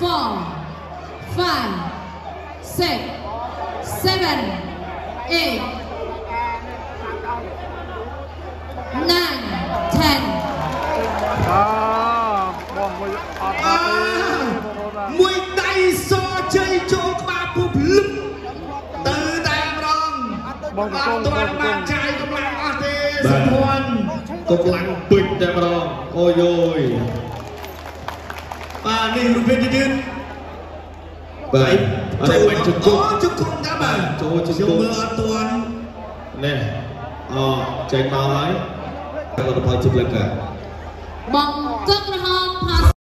4 5 6 7 8 9 10 មួយដៃសជ័យចូលក្បាលពុះលឹកទៅតែម្ដងបងទាន់បានចាយកម្លាំងអស់ទេសុភ័ណ្ឌកម្លាំងពេញតែម្ដងអូយយបាទនេះរូបភាពយឺតបាទអត់បាច់ជង្គង់ជង្គង់តាមបាទចូលជង្គង់មើលអត់ទាន់នេះអូចេញមកហើយទៅផលជិះលើកាបង